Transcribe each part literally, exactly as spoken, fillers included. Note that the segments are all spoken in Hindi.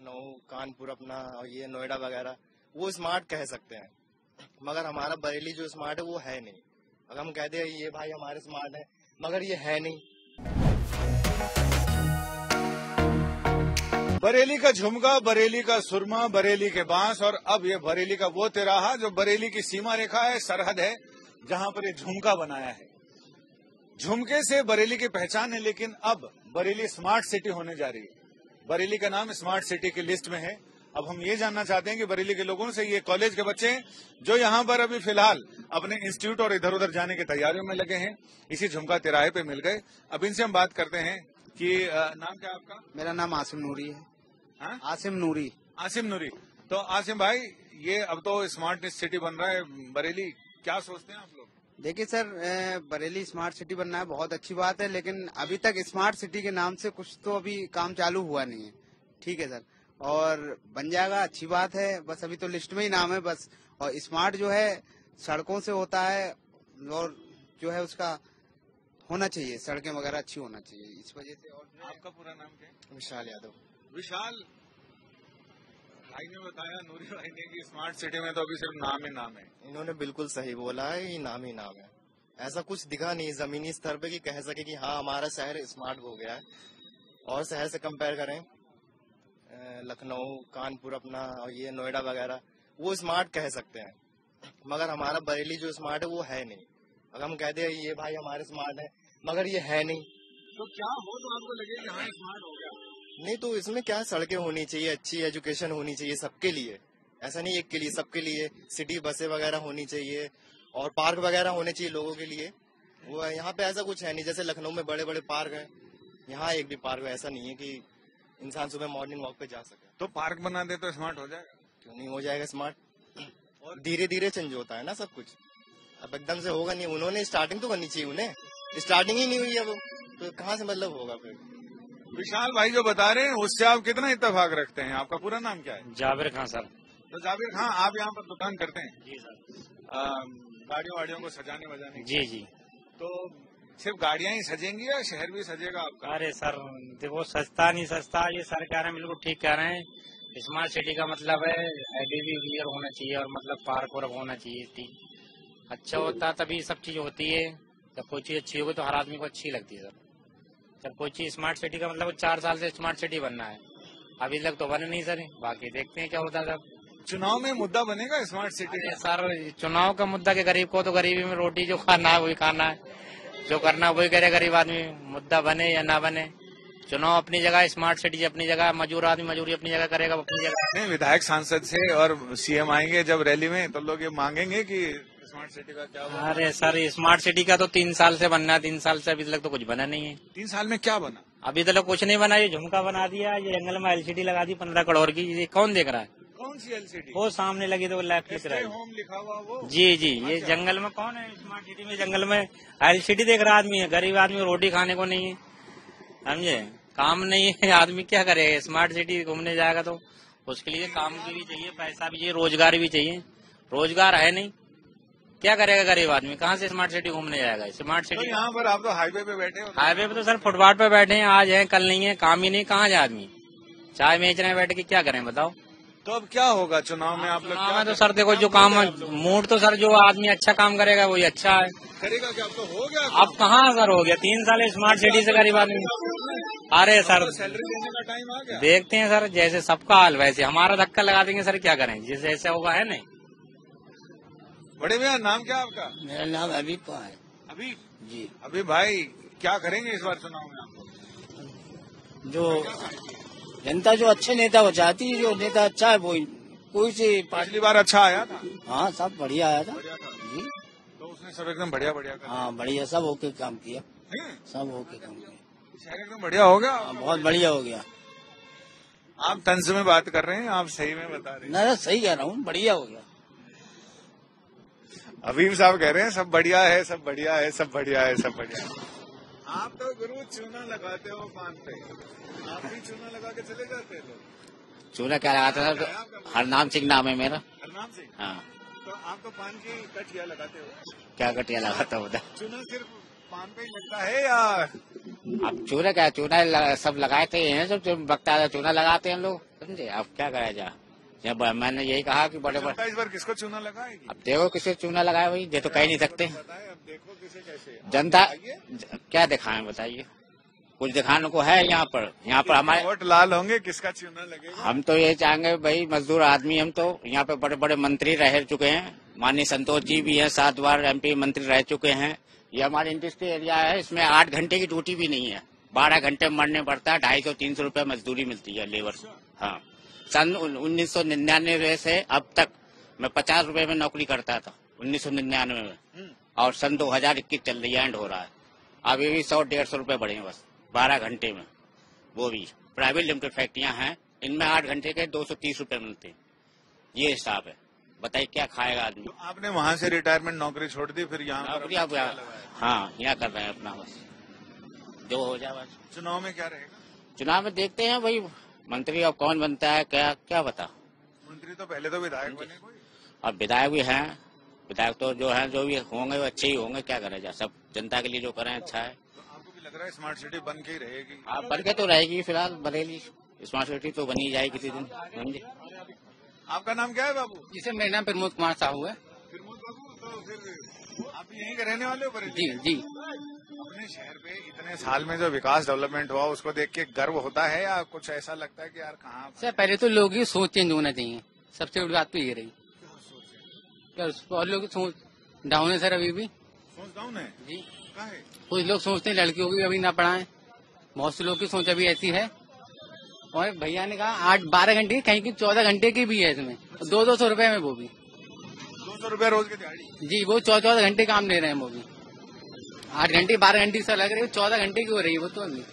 लखनऊ, कानपुर अपना और ये नोएडा वगैरह वो स्मार्ट कह सकते हैं, मगर हमारा बरेली जो स्मार्ट है वो है नहीं। अगर हम कहते हैं ये भाई हमारे स्मार्ट है, मगर ये है नहीं। बरेली का झुमका, बरेली का सुरमा, बरेली के बांस और अब ये बरेली का वो तिराहा जो बरेली की सीमा रेखा है, सरहद है, जहां पर ये झुमका बनाया है। झुमके से बरेली की पहचान है, लेकिन अब बरेली स्मार्ट सिटी होने जा रही है। बरेली का नाम स्मार्ट सिटी की लिस्ट में है। अब हम ये जानना चाहते हैं कि बरेली के लोगों से, ये कॉलेज के बच्चे हैं जो यहाँ पर अभी फिलहाल अपने इंस्टीट्यूट और इधर उधर जाने की तैयारियों में लगे हैं, इसी झुमका तिराहे पे मिल गए। अब इनसे हम बात करते हैं कि नाम क्या है आपका? मेरा नाम आसिम नूरी है। हाँ? आसिम नूरी। आसिम नूरी। तो आसिम भाई, ये अब तो स्मार्ट सिटी बन रहा है बरेली, क्या सोचते हैं आप लोग? देखिए सर, बरेली स्मार्ट सिटी बनना है, बहुत अच्छी बात है, लेकिन अभी तक स्मार्ट सिटी के नाम से कुछ तो अभी काम चालू हुआ नहीं है। ठीक है सर, और बन जाएगा, अच्छी बात है, बस अभी तो लिस्ट में ही नाम है बस। और स्मार्ट जो है सड़कों से होता है, और जो है उसका होना चाहिए, सड़कें वगैरह अच्छी होना चाहिए, इस वजह से। और आपका पूरा नाम क्या है? विशाल यादव। विशाल भाई ने बताया, नूरी भाई ने, कि स्मार्ट सिटी में तो अभी सिर्फ नाम ही नाम है। इन्होंने बिल्कुल सही बोला है, ये नाम ही नाम है, ऐसा कुछ दिखा नहीं जमीनी स्तर पे कि कह सके कि हाँ हमारा शहर स्मार्ट हो गया है। और शहर से कंपेयर करें, लखनऊ, कानपुर अपना और ये नोएडा वगैरह वो स्मार्ट कह सकते हैं, मगर हमारा बरेली जो स्मार्ट है वो है नहीं। अगर हम कहते हैं ये भाई हमारे स्मार्ट है, मगर ये है नहीं। तो क्या हो तो आपको लगे कि हाँ स्मार्ट हो गया? नहीं तो इसमें क्या, सड़कें होनी चाहिए, अच्छी एजुकेशन होनी चाहिए सबके लिए, ऐसा नहीं एक के लिए, सबके लिए। सिटी बसें वगैरह होनी चाहिए और पार्क वगैरह होने चाहिए लोगों के लिए। वो यहाँ पे ऐसा कुछ है नहीं, जैसे लखनऊ में बड़े बड़े पार्क हैं, यहाँ एक भी पार्क ऐसा नहीं है कि इंसान सुबह मॉर्निंग वॉक पे जा सके। तो पार्क बना दे तो स्मार्ट हो जाएगा? क्यों नहीं हो जाएगा स्मार्ट? और धीरे धीरे चेंज होता है ना सब कुछ, अब एकदम से होगा नहीं। उन्होंने स्टार्टिंग तो करनी चाहिए, उन्हें स्टार्टिंग ही नहीं हुई है वो, तो कहाँ से मतलब होगा फिर? विशाल भाई जो बता रहे हैं उससे आप कितना इत्तेफाक रखते हैं? आपका पूरा नाम क्या है? जाबिर खान सर। तो जाबिर खान, आप यहाँ पर दुकान करते हैं? जी सर। गाड़ियों वाड़ियों को सजाने वजाने? जी जी। तो सिर्फ गाड़ियां ही सजेंगी या शहर भी सजेगा आपका? अरे सर देखो, सस्ता नहीं सस्ता, ये सर कह रहे हैं, बिल्कुल ठीक कह रहे हैं। स्मार्ट सिटी का मतलब है एलईडी क्लियर होना चाहिए और मतलब पार्क वार्क होना चाहिए, ठीक अच्छा होता तभी सब चीज होती है। जब कोई चीज अच्छी होगी तो हर आदमी को अच्छी लगती है सर। जब कोई चीज स्मार्ट सिटी का मतलब चार साल से स्मार्ट सिटी बनना है, अभी तक तो बने नहीं सर, बाकी देखते हैं क्या होता है। चुनाव में मुद्दा बनेगा स्मार्ट सिटी का? सर चुनाव का मुद्दा के गरीब को तो गरीबी में रोटी जो खाना है वही खाना है, जो करना वही करे गरीब आदमी, मुद्दा बने या ना बने। चुनाव अपनी जगह, स्मार्ट सिटी अपनी जगह, मजदूर आदमी मजदूरी अपनी जगह करेगा अपनी जगह। नहीं, विधायक सांसद से और सीएम आएंगे जब रैली में, तो लोग ये मांगेंगे कि स्मार्ट सिटी का क्या बना? अरे सर स्मार्ट सिटी का तो तीन साल से बनना है, तीन साल से अभी तक तो कुछ बना नहीं है। तीन साल में क्या बना? अभी तक कुछ नहीं बना। ये झुमका बना दिया, ये जंगल में एलसीडी लगा दी पंद्रह करोड़ की, ये कौन देख रहा है? कौन सी एलसीडी? वो सामने लगी तो लैप लिख रहा है, होम लिखा हुआ वो। जी जी। ये जंगल में कौन है? स्मार्ट सिटी में जंगल में एलसीडी देख रहा आदमी है, गरीब आदमी रोटी खाने को नहीं है, समझे, काम नहीं है, आदमी क्या करेगा? स्मार्ट सिटी घूमने जाएगा तो उसके लिए काम की भी चाहिए, पैसा भी चाहिए, रोजगार भी चाहिए। रोजगार है नहीं, क्या करेगा गरीब आदमी? कहाँ से स्मार्ट सिटी घूमने जाएगा? स्मार्ट सिटी तो यहाँ पर आप तो हाईवे पे बैठे हो। हाईवे पे तो सर फुटपाथ पे बैठे हैं, आज है कल नहीं है, काम ही नहीं, कहाँ जाए आदमी? चाय बेच रहे हैं बैठ के, क्या करें बताओ? तो अब क्या होगा चुनाव में आप लोग? चुनाव में तो सर देखो, जो काम मूड तो सर जो आदमी अच्छा काम करेगा वही अच्छा है। करेगा क्या? अब तो हो गया। अब कहाँ सर हो गया? तीन साल स्मार्ट सिटी से गरीब आदमी। अरे सर सैलरी देने का टाइम आ गया। देखते हैं सर, जैसे सबका हाल वैसे हमारा धक्का लगा देंगे सर, क्या करें? जैसे ऐसा होगा है नहीं। बड़े भैया नाम क्या आपका? मेरा नाम अबीब है। अभी जी। अभी भाई क्या करेंगे इस बार चुनाव में आप? जो जनता जो अच्छे नेता हो चाहती है, जो नेता अच्छा है वो कोई सी पिछली बार अच्छा आया था? हाँ सब बढ़िया आया था। बढ़िया था जी। तो उसने सब एकदम बढ़िया बढ़िया करा। हाँ बढ़िया, सब होके काम किया, हैं? सब होके काम किया, शहर एकदम बढ़िया हो गया। हाँ, बहुत बढ़िया हो गया। आप तंज में बात कर रहे हैं, आप सही में बता रहे हैं? ना सही कह रहा हूँ, बढ़िया हो गया। अबीब साहब कह रहे हैं सब बढ़िया है, सब बढ़िया है, सब बढ़िया है, सब बढ़िया है। आप तो गुरु चूना लगाते हो पान पे, आप भी चूना लगा के चले जाते हैं लोग। चूना क्या लगाता था? हरनाम सिंह नाम है मेरा। हरनाम सिंह? हाँ। तो आप तो पान की कटिया लगाते हो? क्या कटिया लगाता हूँ? चूना सिर्फ पान पे ही लगता है या? अब चूना क्या, चूना सब लगाए थे, सब बकता चूना लगाते हैं लोग। समझे। अब क्या करा जा, जब मैंने यही कहा कि बड़े बड़े, इस बार किसको चुना लगाएगी? अब देखो किसे चूना लगाया भाई, ये तो कह नहीं सकते। बताएं, अब देखो किसे कैसे जनता क्या दिखाएं बताइए, कुछ दिखाने को है यहाँ पर? यहाँ पर हमारे वोट लाल होंगे, किसका चुना लगेगा? हम तो ये चाहेंगे भाई, मजदूर आदमी हम तो, यहाँ पे बड़े बड़े मंत्री रह चुके हैं, माननीय संतोष जी भी हैं, सात बार एमपी मंत्री रह चुके हैं। ये हमारे इंडस्ट्री एरिया है, इसमें आठ घंटे की ड्यूटी भी नहीं है, बारह घंटे मरने पड़ता है, ढाई सौ तीन सौ रूपये मजदूरी मिलती है लेबर। हाँ, सन उन्नीस सौ निन्यानवे से अब तक मैं पचास रूपये में नौकरी करता था, उन्नीस सौ निन्यानवे में, और सन दो हजार इक्कीस चल रही है, एंड हो रहा है। अभी भी सौ डेढ़ सौ रूपये बढ़े हैं बस बारह घंटे में। वो भी प्राइवेट लिमिटेड फैक्ट्रियां हैं, इनमें आठ घंटे के दो सौ तीस रूपये मिलते हैं। ये हिसाब है, बताइए क्या खाएगा आदमी। तो आपने वहाँ से रिटायरमेंट नौकरी छोड़ दी, फिर यहाँ नौकरी अब हाँ यहाँ कर रहे हैं अपना, बस जो हो जाए बस। चुनाव में क्या रहेगा? चुनाव में देखते हैं भाई, मंत्री अब कौन बनता है, क्या क्या बता। मंत्री तो पहले तो विधायक बने कोई। अब विधायक भी हैं, विधायक तो जो है जो भी होंगे वो अच्छे ही होंगे, क्या करें जा, सब जनता के लिए जो करें अच्छा है। तो आपको भी लग रहा है स्मार्ट सिटी बन के ही रहेगी? आप बन के तो रहेगी, फिलहाल बरेली स्मार्ट सिटी तो बनी जाएगी किसी दिन, समझे। आपका नाम क्या है बाबू? जिसे मेरा नाम प्रमोद कुमार साहू है। प्रमोद बाबू, तो फिर आप भी यहीं के रहने वाले हो? बरेली? जी जी। अपने शहर पे इतने साल में जो विकास डेवलपमेंट हुआ उसको देख के गर्व होता है, या कुछ ऐसा लगता है कि यार कहाँ? सर पहले तो लोगों की सोच चेंज होना चाहिए, सबसे बड़ी बात तो ये रही। क्या और लोग की सोच डाउन है सर, अभी भी सोच डाउन है जी। कहाँ है? कुछ लोग सोचते हैं लड़कियों की अभी ना पढ़ाएं, बहुत से लोग की सोच अभी ऐसी है। और भैया ने कहा आठ बारह घंटे की, कहीं की चौदह घंटे की भी है इसमें, दो दो सौ रूपये में वो भी। दो सौ रूपये रोज की दिहाड़ी? जी, वो चौदह चौदह घंटे काम ले रहे हैं वो भी। आठ घंटे बारह घंटे सर लग रही है, चौदह घंटे की हो रही है वो तो अभी।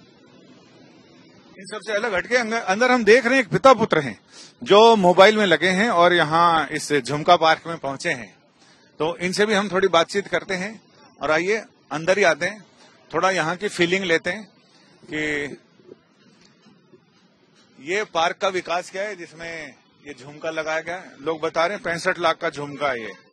इन सबसे अलग हटके अंदर हम देख रहे हैं एक पिता पुत्र हैं जो मोबाइल में लगे हैं और यहाँ इस झुमका पार्क में पहुंचे हैं। तो इनसे भी हम थोड़ी बातचीत करते हैं, और आइए अंदर ही आते हैं, थोड़ा यहाँ की फीलिंग लेते हैं कि ये पार्क का विकास क्या है जिसमें ये झुमका लगाया गया है। लोग बता रहे हैं पैंसठ लाख का झुमका है ये।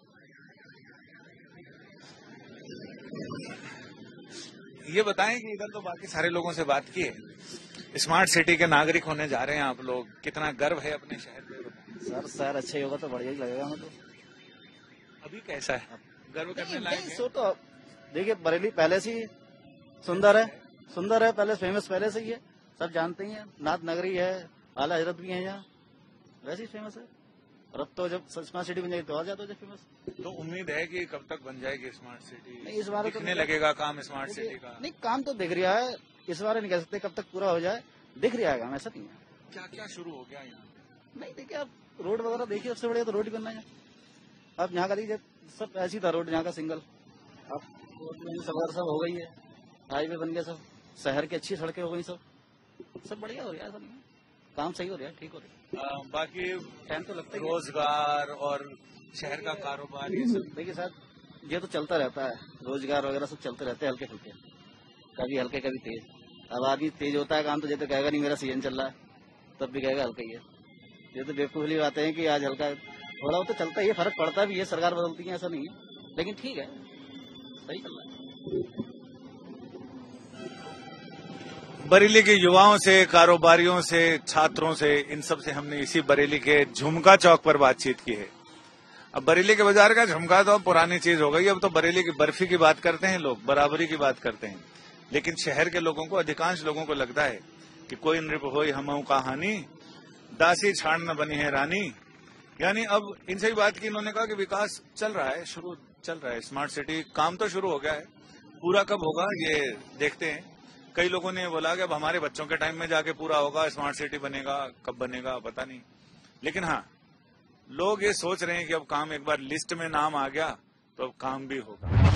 ये बताएं कि इधर तो बाकी सारे लोगों से बात की है, स्मार्ट सिटी के नागरिक होने जा रहे हैं आप लोग, कितना गर्व है अपने शहर पे? सर शहर अच्छा ही होगा तो बढ़िया ही लगेगा हमें तो। अभी कैसा है, गर्व करने लायक है? सो तो देखिए बरेली पहले से ही सुंदर है, सुंदर है, पहले फेमस पहले से ही है, सब जानते ही है, नाथ नगरी है, आला हजरत भी है यहाँ, वैसे ही फेमस है। और अब तो जब स्मार्ट सिटी बन जाएगी तो और ज्यादा हो जाए फेमस। तो उम्मीद है कि कब तक बन जाएगी स्मार्ट सिटी? नहीं इस बार दिखने लगेगा काम स्मार्ट सिटी का? नहीं काम तो दिख रहा है, इस बार नहीं कह सकते कब तक पूरा हो जाए, दिख रहा है काम, ऐसा नहीं है। क्या क्या शुरू हो गया यहाँ? नहीं देखिए आप रोड वगैरह देखिए, सबसे बढ़िया तो रोड ही बनना है। अब यहाँ का देखिए सब ऐसी था रोड, यहाँ का सिंगल, अब सब सब हो गई है, हाईवे बन गया, सब शहर की अच्छी सड़कें हो गई, सब सब बढ़िया हो रहा है, सब काम सही हो रहा है, ठीक हो रहा है। आ, बाकी टाइम तो लगता ही है। रोजगार और शहर का कारोबार ये सब देखिए सर ये तो चलता रहता है, रोजगार वगैरह सब चलते रहते हैं, हल्के फुल्के, कभी हल्के कभी तेज। अब आदमी तेज होता है काम तो जैसे कहेगा नहीं मेरा सीजन चल रहा है, तब भी कहेगा हल्का ही है। ये तो बेवकूफी बातें हैं कि आज हल्का थोड़ा वो तो चलता ही है, फर्क पड़ता भी है, सरकार बदलती है ऐसा नहीं है, लेकिन ठीक है सही चल रहा है। बरेली के युवाओं से, कारोबारियों से, छात्रों से, इन सब से हमने इसी बरेली के झुमका चौक पर बातचीत की है। अब बरेली के बाजार का झुमका तो अब पुरानी चीज हो गई, अब तो बरेली की बर्फी की बात करते हैं लोग, बराबरी की बात करते हैं। लेकिन शहर के लोगों को, अधिकांश लोगों को लगता है कि कोई नृप होई हमऊ कहानी, दासी छाड़ न बनी है रानी। यानी अब इनसे ही बात की, इन्होंने कहा कि विकास चल रहा है, शुरू चल रहा है, स्मार्ट सिटी काम तो शुरू हो गया है, पूरा कब होगा ये देखते हैं। कई लोगों ने बोला कि अब हमारे बच्चों के टाइम में जाके पूरा होगा, स्मार्ट सिटी बनेगा, कब बनेगा पता नहीं। लेकिन हाँ, लोग ये सोच रहे हैं कि अब काम एक बार लिस्ट में नाम आ गया तो अब काम भी होगा।